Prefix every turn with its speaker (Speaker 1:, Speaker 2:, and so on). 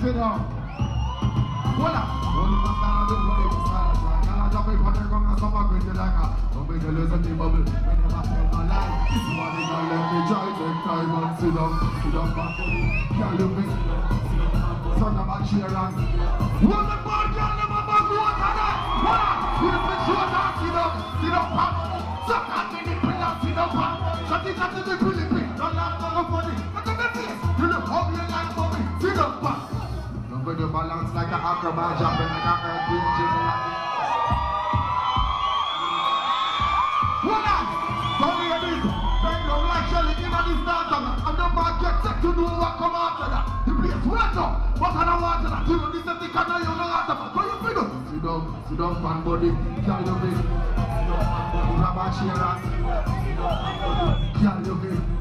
Speaker 1: sit down. Voilà. On va faire le bruit pour ça. Quand la jambe est pas comme un samba que tu l'as. On met le leçon des bubbles. Mais ne va pas dans la life. This one is all let me try. Take time and sit down. Sit down back. Can't you miss? Son of a cheer and. One the ball can't never back water that. Voilà. Here's the short and sit down. Sit down back. Suck at me nipple and sit down back. Shut it at the Philippines. Don't laugh, don't look funny. Look at the face. You look how you like for me. Sit down back. With the balance like an acrobat, jumping like an earthquake, jiggling like it. Hold on! Don't hear this! Bend down like Shelly in the starter, and the man gets set to know what come after that. The place wet up, but I don't want that. You know this is the kind of you know after that. What you feel? Sit down, fan body, carry your face. Grab a chair and carry your face.